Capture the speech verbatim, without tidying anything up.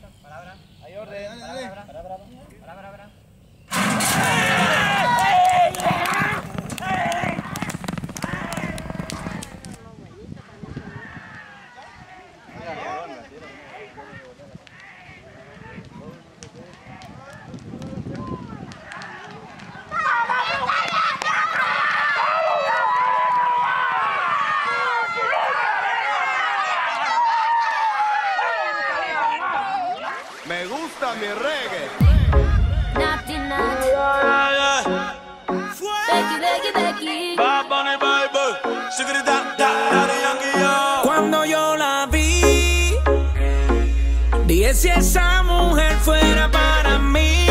Palabra. Hay orden. Palabra. Palabra. Palabra. Me gusta mi reggae. Naughty, naughty. Becky, Becky, Becky. Cuando yo la vi, dije si esa mujer fuera para mí.